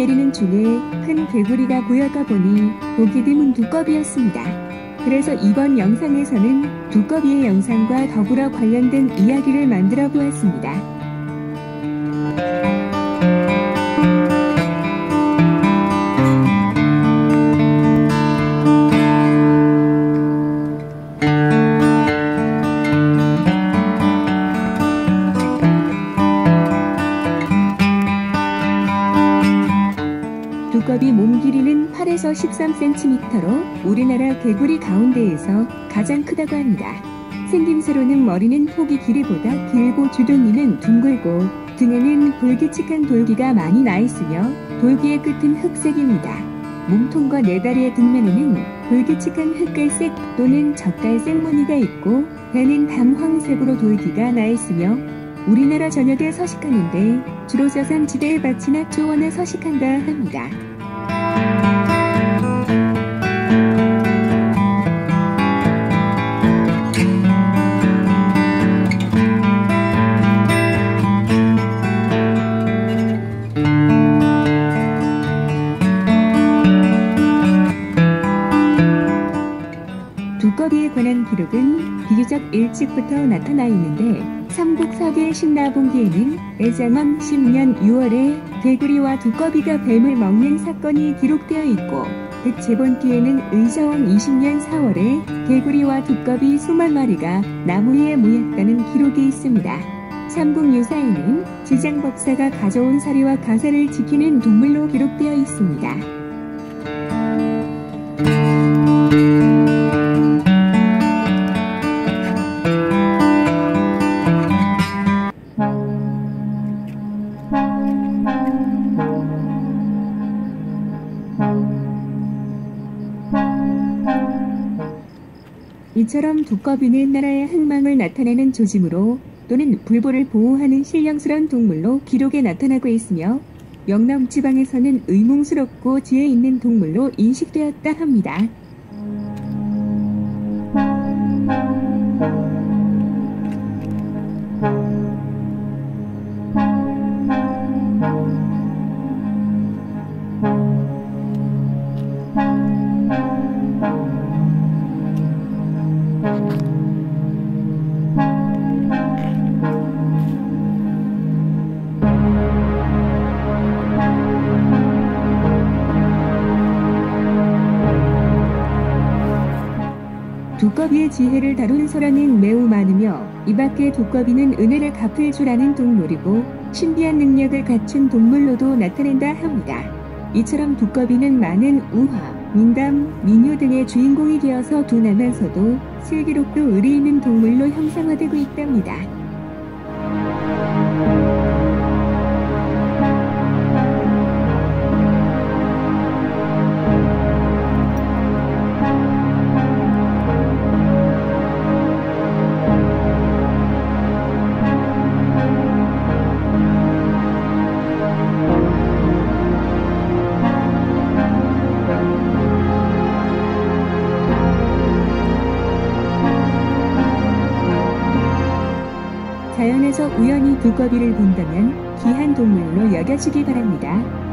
몸길이는 중에 큰 개구리가 보여가 보니 보기 드문 두꺼비였습니다. 그래서 이번 영상에서는 두꺼비의 영상과 더불어 관련된 이야기를 만들어 보았습니다. 두꺼비 몸 길이는 8에서 13cm로 우리나라 개구리 가운데에서 가장 크다고 합니다. 생김새로는 머리는 포기 길이보다 길고 주둥이는 둥글고 등에는 볼기칙한 돌기가 많이 나 있으며 돌기의 끝은 흑색입니다. 몸통과 네 다리의 뒷면에는 볼기칙한 흑갈색 또는 젓갈색 무늬가 있고 배는 담황색으로 돌기가 나 있으며 우리나라 전역에 서식하는데 주로 저산지대의 밭이나 초원에 서식한다 합니다. 두꺼비에 관한 기록은 비교적 일찍부터 나타나 있는데 삼국사기 신라봉기에는 애장원 10년 6월에 개구리와 두꺼비가 뱀을 먹는 사건이 기록되어 있고 백제본기에는 의저왕 20년 4월에 개구리와 두꺼비 수만 마리가 나무 위에 모였다는 기록이 있습니다. 삼국유사에는 지장법사가 가져온 사리와 가사를 지키는 동물로 기록되어 있습니다. 이처럼 두꺼비는 나라의 흥망을 나타내는 조짐으로 또는 불보를 보호하는 신령스러운 동물로 기록에 나타나고 있으며 영남 지방에서는 의문스럽고 지혜 있는 동물로 인식되었다 합니다. 두꺼비의 지혜를 다룬 설화는 매우 많으며 이 밖에 두꺼비는 은혜를 갚을 줄 아는 동물이고 신비한 능력을 갖춘 동물로도 나타낸다 합니다. 이처럼 두꺼비는 많은 우화, 민담, 민요 등의 주인공이 되어서 둔하면서도 슬기롭고 의리 있는 동물로 형상화되고 있답니다. 자연에서 우연히 두꺼비를 본다면 귀한 동물로 여겨주기 바랍니다.